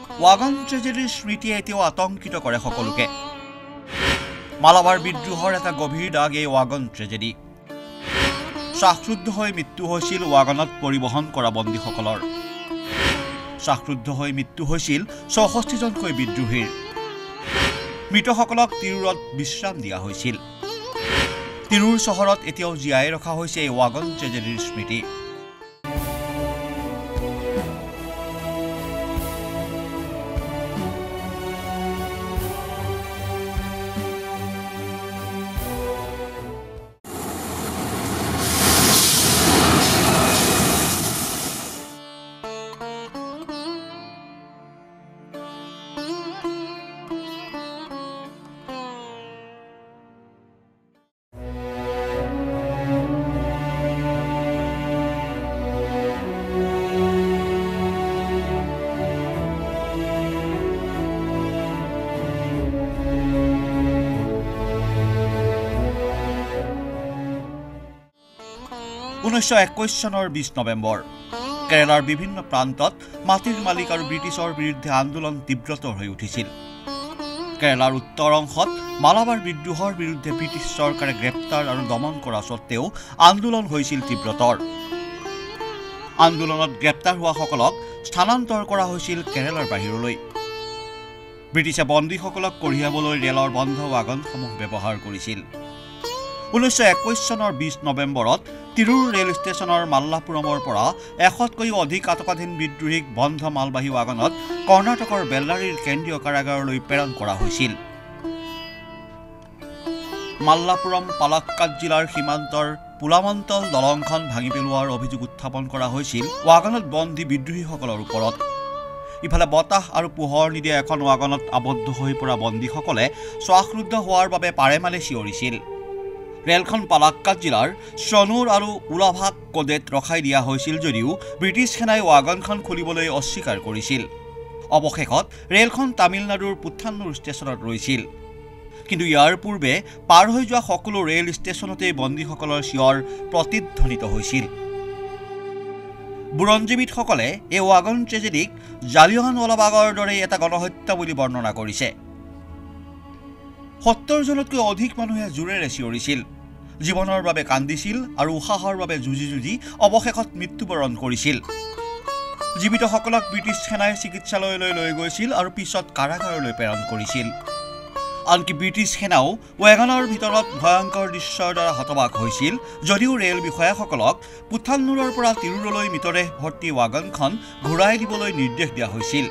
Wagon ট্ৰেজেডিৰ স্মৃতিয়ে এতিয়াও আতংকিত কৰে সকলোকে। মালাবাৰ বিদ্ৰোহৰ এটা গভীৰ দাগ এই ৱাগন ট্ৰেজেডি। শ্বাসৰুদ্ধ হৈ মৃত্যু হৈছিল ৱাগনত পৰিবহণ কৰা বন্দীসকলৰ। শ্বাসৰুদ্ধ হৈ মৃত্যু হৈছিল ৬৪জনকৈ বিদ্ৰোহীৰ। মৃতসকলক তিৰুৰত বিশ্ৰাম দিয়া হৈছিল। তিৰুৰ চহৰত এতিয়াও জীয়াই ৰখা হৈছে এই ৱাগন ট্ৰেজেডিৰ স্মৃতি। 1921 চনৰ 20 নৱেম্বৰ কেৰালাৰ বিভিন্ন প্ৰান্তত মাটিৰ মালিক আৰু ব্ৰিটিছৰ বিৰুদ্ধে আন্দোলন তীব্ৰতৰ হৈ উঠিছিল। কেৰালাৰ উত্তৰ অংশত মালাবাৰ বিদ্ৰোহৰ বিৰুদ্ধে ব্ৰিটিছ চৰকাৰে গ্ৰেপ্তাৰ আৰু দমন কৰা স্বত্তেও আন্দোলন হৈছিল তীব্ৰতৰ। আন্দোলনত গ্ৰেপ্তাৰ হোৱাসকলক স্থানান্তৰ কৰা হৈছিল কেৰালাৰ বাহিৰলৈ। ব্ৰিটিছে বন্দীসকলক কঢ়িয়াবলৈ ৰেলৰ বন্ধ ৱাগনসমূহ ব্যৱহাৰ কৰিছিল। 1921 চনৰ 20 নৱেম্বৰত তিৰুৰ ৰেল ষ্টেচনৰ মাল্লাপুৰমৰ পৰা 100তকৈও অধিক আটকাধীন বিদ্ৰোহীক বন্ধ মালবাহী ৱাগনত কৰ্ণাটকৰ বেল্লাৰীৰ কেন্দ্ৰীয় কাৰাগাৰলৈ প্ৰেৰণ কৰা হৈছিল। মাল্লাপুৰম পালাক্কাড জিলাৰ সীমান্তৰ পুলামন্তল দলংখন ভাঙি পেলোৱাৰ অভিযোগ উত্থাপন কৰা হৈছিল ৱাগনত বন্দী বিদ্ৰোহীসকলৰ ওপৰত। ইফালে বতাহ আৰু পোহৰ নিদিয়া এখন ৱাগনত আবদ্ধ হৈ পৰা বন্দীসকলে শ্বাসৰুদ্ধ হোৱাৰ বাবে পাৰেমালে চিঞৰিছিল। ৰেলখন পালাক্কাড জিলাৰ চনুৰ আৰু উলাভাক কডেত ৰখাই দিয়া হৈছিল যদিও ব্ৰিটিছ সেনাই ৱাগনখন খুলিবলৈ অস্বীকাৰ কৰিছিল। অৱশেষত ৰেলখন তামিলনাডুৰ পুথান্নুৰ ষ্টেচনত ৰৈছিল। কিন্তু ইয়াৰ পূৰ্বে পাৰ হৈ যোৱা সকলো ৰেল ষ্টেচনতেই বন্দীসকলৰ চিঞৰ প্ৰতিধ্বনিত হৈছিল। বুৰঞ্জীবিদসকলে এই ৱাগন ট্ৰেজেডিক জালিয়ানৱালাবাগৰ দৰে এটা গণহত্যা বুলি বৰ্ণনা কৰিছে। ৭০জনতকৈ অধিক মানুহে জোৰেৰে চিঞৰিছিল, জীৱনৰ বাবে কান্দিছিল আৰু উশাহৰ বাবে যুঁজি যুঁজি অৱশেষত মৃত্যুবৰণ কৰিছিল। জীৱিতসকলক ব্ৰিটিছ সেনাই চিকিৎসালয়লৈ লৈ গৈছিল আৰু পিছত কাৰাগাৰলৈ প্ৰেৰণ কৰিছিল। আনকি ব্ৰিটিছ সেনাও ৱেগনৰ ভিতৰত ভয়ংকৰ দৃশ্যৰ দ্বাৰা হতবাক হৈছিল যদিও ৰেল বিষয়াসকলক পুথান্নুৰৰ পৰা তিৰুৰলৈ মৃতদেহ ভৰ্তি ৱাগনখন ঘূৰাই দিবলৈ নিৰ্দেশ দিয়া হৈছিল।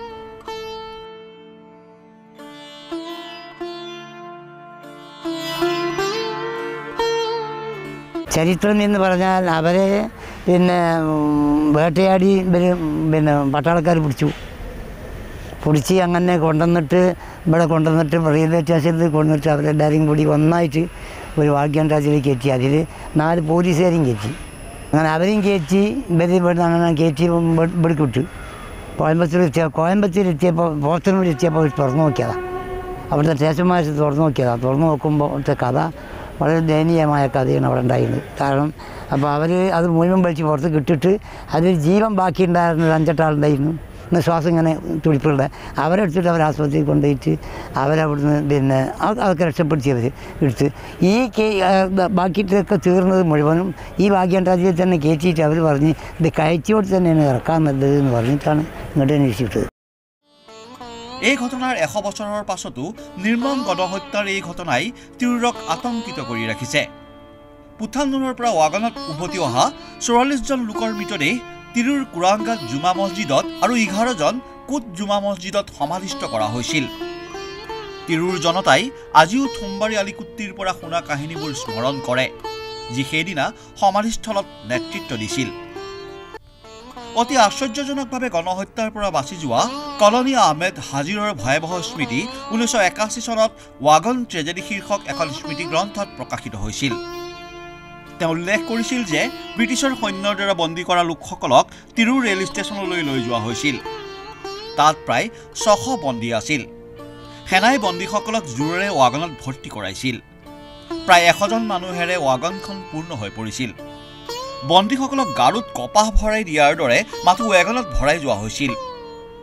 ചരിത്രം എന്ന് പറഞ്ഞാൽ അവരെ വേട്ടയാടി പട്ടാളക്കാർ പിടിച്ച് അങ്ങനെ കൊണ്ടുവന്നിട്ട് ഇവിടെ കൊണ്ടുവന്നിട്ട് റെയിൽവേ സ്റ്റേഷനിൽ കൊണ്ടുവന്നിട്ട് അവരെല്ലാവരും കൂടി ഒന്നായിട്ട് ഒരു വാഗ്യം രാജ്യത്തിലേക്ക് കയറ്റി. അതിൽ 4 പോലീസുകാരും കയറ്റി. അങ്ങനെ അവരെയും കയറ്റി ഇവരുടെ അങ്ങനെ കയറ്റി ഇവിടേക്ക് വിട്ടു. കോയമ്പത്തൂരെത്തിയപ്പോൾ പോസ്റ്ററിലെത്തിയപ്പോൾ തുറന്നു നോക്കിയതാണ്. അവിടുത്തെ സ്റ്റേഷൻ മാസ്റ്റർ തുറന്നു നോക്കിയതാണ്. തുറന്നു നോക്കുമ്പോഴത്തെ കഥ വളരെ ദയനീയമായ കഥയാണ് അവിടെ ഉണ്ടായിരുന്നത്. കാരണം അപ്പോൾ അവർ അത് മുഴുവൻ വലിച്ച് പുറത്ത് കിട്ടിയിട്ട് അതിൽ ജീവൻ ബാക്കിയുണ്ടായിരുന്ന 5-8 ആളുണ്ടായിരുന്നു. ശ്വാസം ഇങ്ങനെ തുടിപ്പുള്ള അവരെടുത്തിട്ട് അവർ ആശുപത്രിയിൽ കൊണ്ടുപോയിട്ട് അവരവിടുന്ന് അതൊക്കെ രക്ഷപ്പെടുത്തി അവർ എടുത്ത് ഈ ബാക്കിയിട്ടൊക്കെ തീർന്നത് മുഴുവനും ഈ ഭാഗ്യം രാജ്യത്തിൽ തന്നെ കയറ്റിയിട്ട് അവർ പറഞ്ഞ് ഇത് കഴിച്ചോട് തന്നെയാണ് ഇറക്കാൻ നല്ലത് എന്ന് പറഞ്ഞിട്ടാണ് ഇങ്ങോട്ട് അന്വേഷിച്ചത്. এই ঘটনাৰ 100 বছৰৰ পাছতো নিৰ্মম গণহত্যাৰ এই ঘটনাই তিৰুৰক আতংকিত কৰি ৰাখিছে। পুথান্নুৰৰ পৰা ৱাগনত উভতি অহা 44জন লোকৰ মৃতদেহ তিৰুৰ কুৰাংগাত জুমা মছজিদত আৰু 11জন কুট জুমা মছজিদত সমাধিস্থ কৰা হৈছিল। তিৰুৰ জনতাই আজিও থুম্বাৰী আলিকুট্টিৰ পৰা শুনা কাহিনীবোৰ স্মৰণ কৰে, যি সেইদিনা সমাধিস্থলত নেতৃত্ব দিছিল। অতি আশ্চৰ্যজনকভাৱে গণহত্যাৰ পৰা বাচি যোৱা কলনী আহমেদ হাজিৰৰ ভয়াৱহ স্মৃতি 1981 চনত ৱাগন ট্ৰেজেডি শীৰ্ষক এখন স্মৃতি গ্ৰন্থত প্ৰকাশিত হৈছিল। তেওঁ উল্লেখ কৰিছিল যে ব্ৰিটিছৰ সৈন্যৰ দ্বাৰা বন্দী কৰা লোকসকলক তিৰুৰ ৰেল ষ্টেচনলৈ লৈ যোৱা হৈছিল। তাত প্ৰায় 600 বন্দী আছিল। সেনাই বন্দীসকলক জোৰেৰে ৱাগনত ভৰ্তি কৰাইছিল। প্ৰায় 100জন মানুহেৰে ৱাগনখন পূৰ্ণ হৈ পৰিছিল। বন্দীসকলক গাৰুত কপাহ ভৰাই দিয়াৰ দৰে মাথো ৱেগনত ভৰাই যোৱা হৈছিল।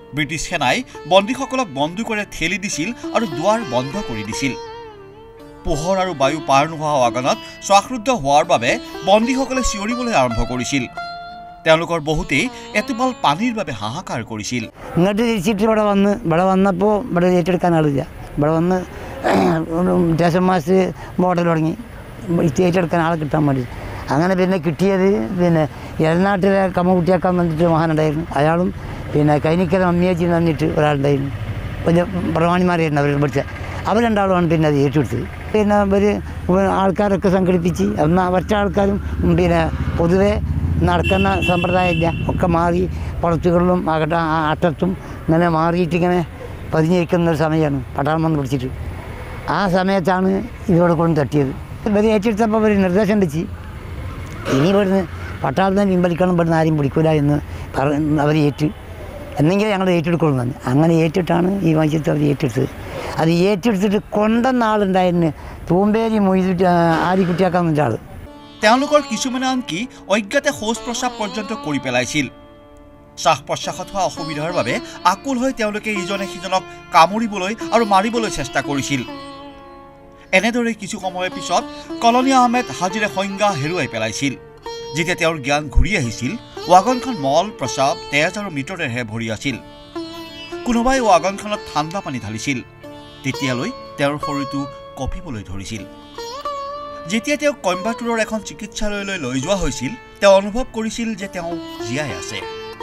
ব্ৰিটিছ সেনাই বন্দীসকলক বন্দুকেৰে ঠেলি দিছিল আৰু দুৱাৰ বন্ধ কৰি দিছিল। পোহৰ আৰু বায়ু পাৰ নোহোৱা ৱাগনত শ্বাসৰুদ্ধ হোৱাৰ বাবে বন্দীসকলে চিঞৰিবলৈ আৰম্ভ কৰিছিল। তেওঁলোকৰ বহুতেই এটোপাল পানীৰ বাবে হাহাকাৰ কৰিছিল। ഇങ്ങോട്ട് തിരിച്ചിട്ട് ഇവിടെ വന്നപ്പോൾ ഇവിടെ ഏറ്റെടുക്കാൻ ആളില്ല. ഇവിടെ വന്ന് സ്റ്റേഷൻ മാസ്റ്റർ മോഡൽ തുടങ്ങി ഏറ്റെടുക്കാൻ ആളെ കിട്ടാൻ വേണ്ടി. അങ്ങനെ പിന്നെ കിട്ടിയത് പിന്നെ എഴനാട്ടിലെ കമ്മകുട്ടിയാക്കാൻ വന്നിട്ട് മഹാനുണ്ടായിരുന്നു. അയാളും പിന്നെ കൈനിക്കര അമ്മിയേച്ചി വന്നിട്ട് ഒരാളുണ്ടായിരുന്നു. വലിയ പ്രമാണിമാരായിരുന്നു അവർ പഠിച്ച. അവർ രണ്ടാളുമാണ് പിന്നെ അത് ഏറ്റെടുത്തത്. പിന്നെ അവർ ആൾക്കാരൊക്കെ സംഘടിപ്പിച്ച് എന്നാൽ മറ്റ ആൾക്കാരും പിന്നെ പൊതുവെ നടക്കുന്ന സമ്പ്രദായമില്ല, ഒക്കെ മാറി പുറത്തുകളിലും അട്ടത്തും ഇങ്ങനെ മാറിയിട്ട് ഇങ്ങനെ പതിഞ്ഞിരിക്കുന്നൊരു സമയമാണ് പട്ടാളം വന്ന് പിടിച്ചിട്ട്. ആ സമയത്താണ് ഇതോടെ കൊണ്ട് തട്ടിയത്. ഇവർ ഏറ്റെടുത്തപ്പോൾ ഒരു നിർദ്ദേശം വെച്ച് ഇനി ഇവിടുന്ന് പട്ടാളത്തെ പിൻവലിക്കണം, ഇവിടുന്ന് ആരും പിടിക്കില്ല എന്ന് അവർ ഏറ്റ് എന്നെങ്കിലും ഞങ്ങൾ ഏറ്റെടുക്കുള്ളൂ എന്ന്. അങ്ങനെ ഏറ്റിട്ടാണ് ഈ വഞ്ചിത്ത് അവർ ഏറ്റെടുത്തത്. അത് ഏറ്റെടുത്തിട്ട് കൊണ്ടുവന്ന ആളുണ്ടായിരുന്നു തൂമ്പേരി മൊയ്തിട്ട് ആദിക്കുട്ടിയാക്കാൻ വേണ്ട ആൾ. তেওঁলোকৰ কিছুমানে আনকি অজ্ঞাতে শৌচ প্ৰস্ৰাৱ পৰ্যন্ত কৰি পেলাইছিল। শ্বাস প্ৰশ্বাসত হোৱা অসুবিধাৰ বাবে আকুল হৈ তেওঁলোকে ইজনে সিজনক কামুৰিবলৈ আৰু মাৰিবলৈ চেষ্টা কৰিছিল। এনেদৰে কিছু সময়ৰ পিছত কলনী আহমেদ হাজিৰে সংজ্ঞা হেৰুৱাই পেলাইছিল। যেতিয়া তেওঁৰ জ্ঞান ঘূৰি আহিছিল, ৱাগনখন মল, প্ৰস্ৰাৱ, তেজ আৰু মৃতদেহে ভৰি আছিল। কোনোবাই ৱাগনখনত ঠাণ্ডা পানী ঢালিছিল। তেতিয়ালৈ তেওঁৰ শৰীৰটো কঁপিবলৈ ধৰিছিল। যেতিয়া তেওঁক কইম্বাটুৰৰ এখন চিকিৎসালয়লৈ লৈ যোৱা হৈছিল, তেওঁ অনুভৱ কৰিছিল যে তেওঁ জীয়াই আছে।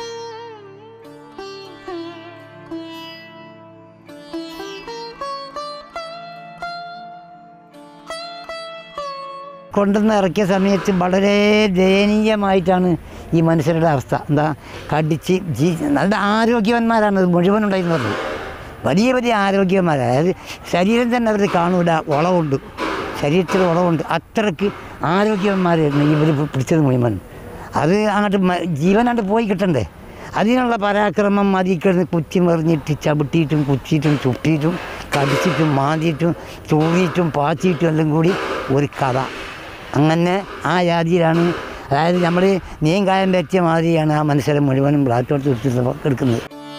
കൊണ്ടുവന്ന് ഇറക്കിയ സമയത്ത് വളരെ ദയനീയമായിട്ടാണ് ഈ മനുഷ്യരുടെ അവസ്ഥ. എന്താ കടിച്ച് നല്ല ആരോഗ്യവാന്മാരാണ് മുഴുവൻ ഉണ്ടായിരുന്നത്. വലിയ വലിയ ആരോഗ്യന്മാരാണ്. അതായത് ശരീരം തന്നെ അവർ കാണൂല, വളവുണ്ട്, ശരീരത്തിൽ വളവുണ്ട്. അത്രയ്ക്ക് ആരോഗ്യവന്മാരായിരുന്നു ഇവർ പിടിച്ചത് മുഴുവൻ. അത് അങ്ങോട്ട് ജീവനാണ്ട് പോയി കിട്ടണ്ടേ. അതിനുള്ള പരാക്രമം മതിക്കിടന്ന് കുത്തി മറിഞ്ഞിട്ട് ചവിട്ടിയിട്ടും കുച്ചിയിട്ടും ചുട്ടിയിട്ടും കടിച്ചിട്ടും മാന്തിയിട്ടും തൂറിയിട്ടും പാച്ചിയിട്ടും എല്ലാം കൂടി ഒരു കഥ. അങ്ങനെ ആ ജാതിയിലാണ്, അതായത് നമ്മൾ നീയും കായം പറ്റിയ മാതിരിയാണ് ആ മനുഷ്യരെ മുഴുവനും ബ്ലാക്കോട്ട് എടുക്കുന്നത്.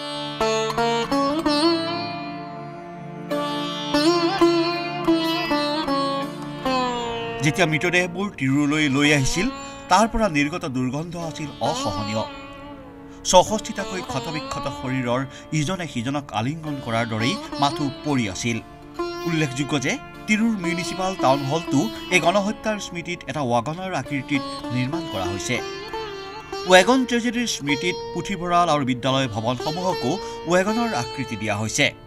যেতিয়া মৃতদেহবোৰ তিৰুৰলৈ লৈ আহিছিল, তাৰ পৰা নিৰ্গত দুৰ্গন্ধ আছিল অসহনীয়। ৬৬টাকৈ ক্ষতবিক্ষত শৰীৰৰ ইজনে সিজনক আলিংগন কৰাৰ দৰেই মাথো পৰি আছিল। উল্লেখযোগ্য যে তিৰুৰ মিউনিচিপাল টাউন হলটো এই গণহত্যাৰ স্মৃতিত এটা ৱাগনৰ আকৃতিত নিৰ্মাণ কৰা হৈছে। ৱাগন ট্ৰেজেডিৰ স্মৃতিত পুথিভঁৰাল আৰু বিদ্যালয় ভৱনসমূহকো ৱাগনৰ আকৃতি দিয়া হৈছে।